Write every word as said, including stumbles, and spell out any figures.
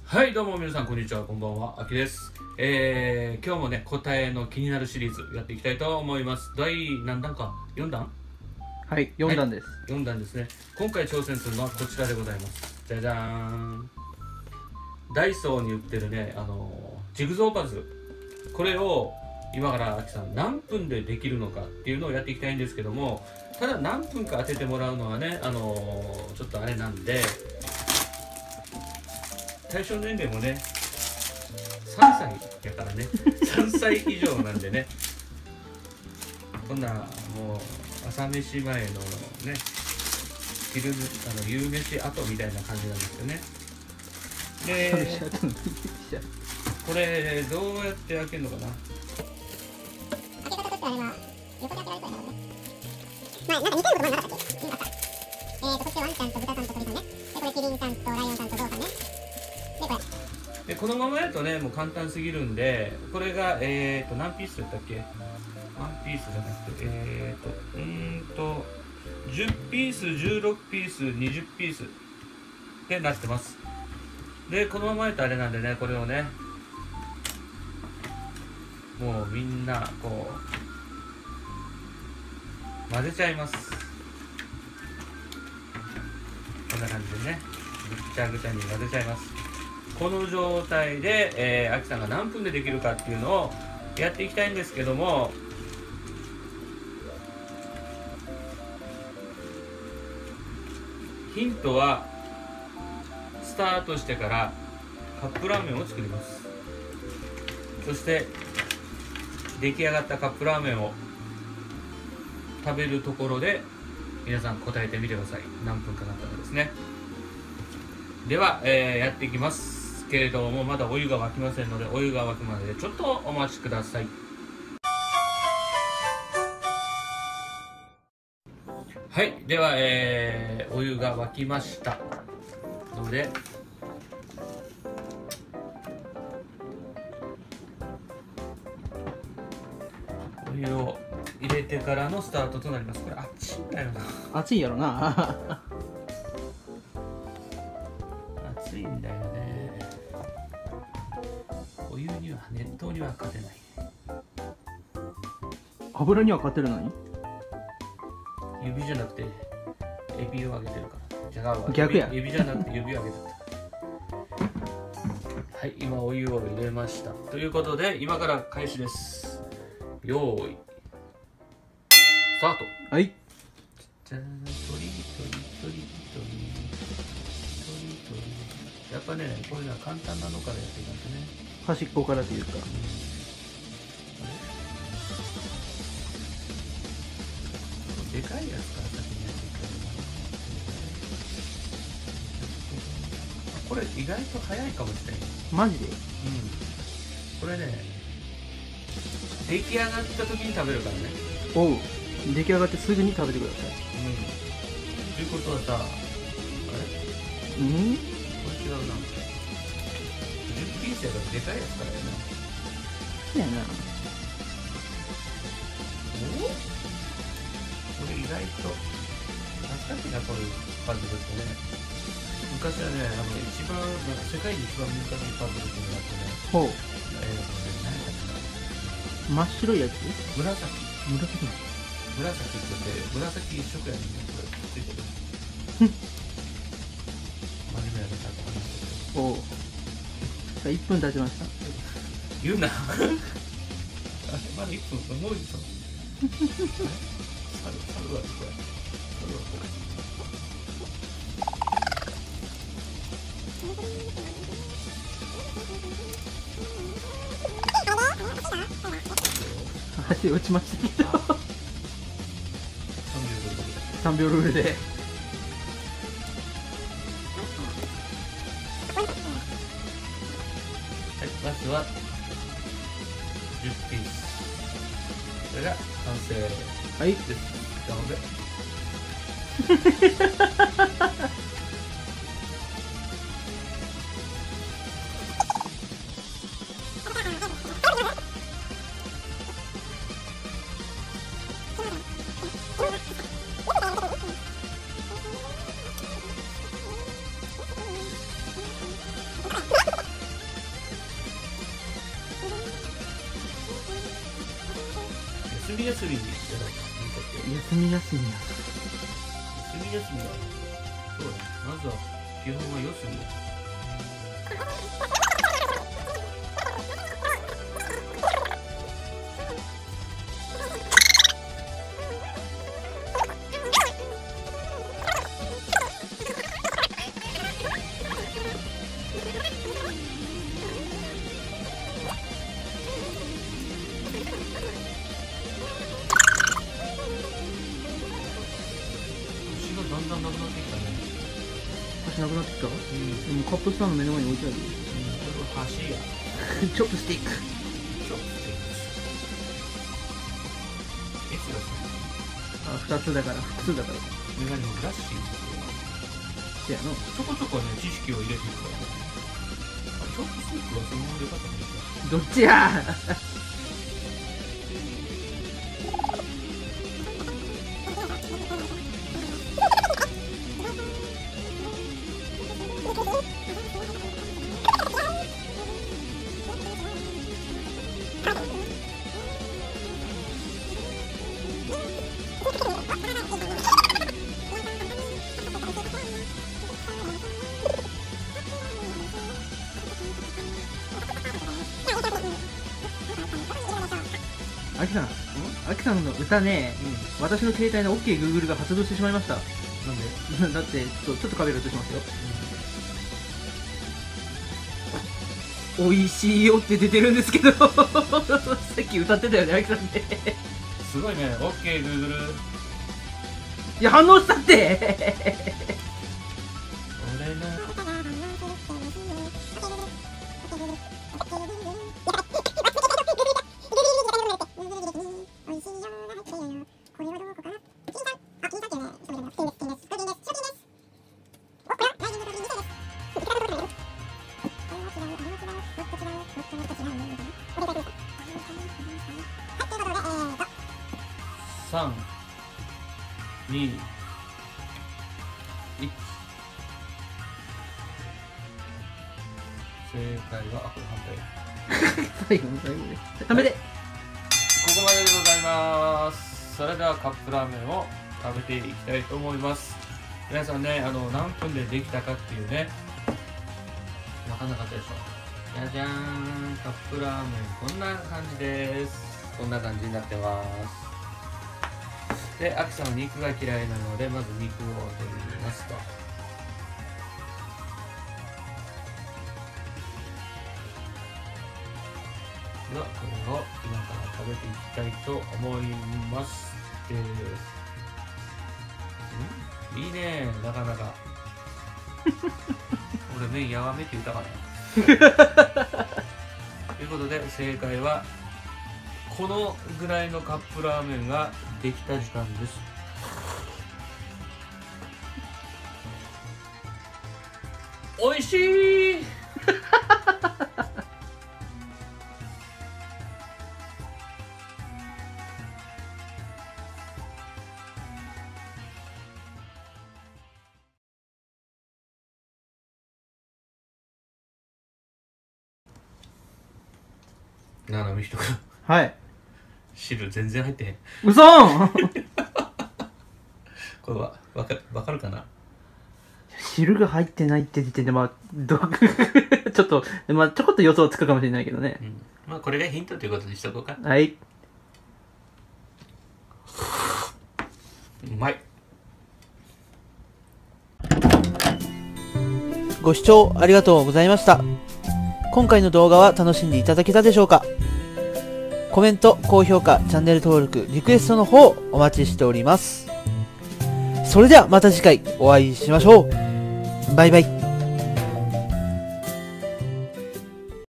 はいどうも皆さんこんにちは、こんばんは、あきです。えー、今日もね答えの気になるシリーズやっていきたいと思います。第何弾かよんだん。 はい、よんだんです、はい、 よんだんですね。今回挑戦するのはこちらでございます。じゃじゃーん。ダイソーに売ってるね、あのジグゾーパズル、これを今からあきさん何分でできるのかっていうのをやっていきたいんですけども、ただ何分か当ててもらうのはね、あのちょっとあれなんで、対象年齢もねさんさいやからねさんさい以上なんでね、こんなもう朝飯前のね昼あの夕飯後みたいな感じなんですよね。でこれどうやって開けるのかな。 開け方としてはあれは横で開けられそうやな。まあなんか似たようなこと前なかったっけ？なかった。えーとこっちワンちゃんと豚さんと鳥さんね。でこれキリンさんとライオンさんとゾウさんね。でこれ。 でこのままやとねもう簡単すぎるんで、これがえーと何ピースだったっけ？ワンピースじゃなくてえーとうーんとじゅうピース、じゅうろくピース、にじゅうピースってなってます。でこのままやとあれなんでね、これをねもうみんなこう混ぜちゃいます。こんな感じでねぐっちゃぐちゃに混ぜちゃいます。この状態で、えー、あきさんが何分でできるかっていうのをやっていきたいんですけども、ヒントはスタートしてからカップラーメンを作ります。そして出来上がったカップラーメンを食べるところで皆さん答えてみてください。何分かかったかですね。では、えー、やっていきますけれども、まだお湯が沸きませんので、お湯が沸くまでちょっとお待ちください。はい、では、えー、お湯が沸きましたのでお湯を入れてからのスタートとなります。これ熱いんだよな。 熱いやろな熱いんだよね。お湯には熱湯には勝てない。 油には勝てるのに指じゃなくてエビを上げてるから。違うわ、 逆や。 指, 指じゃなくて指を上げてる。はい、今お湯を入れました。ということで今から開始です。よーいスタート。 はい。 じゃーん、とりとりとりとりとりとり。やっぱね、こういうのは簡単なのからやっていかないとね。 端っこからというか。 でかいやつから先にやっていくから。これ意外と早いかもしれない。 マジで？ うん。これね、出来上がった時に食べるからね。 おう。出来上がってすぐに食べてください。 うん。ということはさ、あれ？ うん？ これ違うな。じゅうピースやからでかいやつからやな。 そうやな。 お？これ意外と懐かしいな、こういうパズルってね。昔はね、あの一番なんか世界で一番難しいパズルっていうのがあってね。 ほう。 えーとね、何だったかな。 真っ白いやつ？ 紫。 紫。 紫って言って紫一色やねんね。これついてる。真面目やね、ちゃんと話してる。 おう。さあいっぷん経ちました。 言うな。あれまだいっぷん、もういっぷん。猿、猿はこれ。猿はこれ。 足落ちましたけどさんびょうルールで。 はい、まずはじゅうピース。これが完成はいです。なのでみ休みじゃないか。 休み休みや。 休み休みだ。そうだ。まずは基本は四隅だ。だんだんなくなってきたね。 箸なくなってきた？うん。 うん。 でもカップスターの目の前に置いてある。 これ箸や。 チョップスティック。 ちょっといつだあ、二つだから、複数だから。 メガネのブラッシー。 せやの。 ちょこちょこね、知識を入れていくからね。あ、チョップスティックはそのままでよかったんですか。 どっちやアキさん、アキさんの歌ね、 う私の携帯の OKGoogle が発動してしまいました。 ん。なんでだってちょっと、ちょっとカメラ映しますよ。美味しいよって出てるんですけどさっき歌ってたよね、アキさんね。 すごいね。OK、Google。 いや、反応したって俺の。さん、に、いち。正解は、あ、これ反対。 最後の最後でダメで、 ここまででございます。それではカップラーメンを食べていきたいと思います。皆さんね、あの何分でできたかっていうね、分かんなかったでしょ。じゃじゃーん、カップラーメンこんな感じです。こんな感じになってます。で、アキさんは肉が嫌いなので、まず肉を取りますと。では、これを今から食べていきたいと思います。んいいね、なかなか。俺、麺やわめって言ったかな。ということで、正解は、このぐらいのカップラーメンができた時間です。おいしいななみひとくん。 はい。 汁全然入ってへん。 うそーんこれはわかるわかるかな。 汁が入ってないって時点で、まあ、どちょっと、まあ、ちょこっと予想つくかもしれないけどね。 うん、まあこれがヒントということにしとこうか。 はい。 うまい。 ご視聴ありがとうございました。今回の動画は楽しんでいただけたでしょうか？コメント、高評価、チャンネル登録、リクエストの方お待ちしております。それではまた次回お会いしましょう。バイバイ。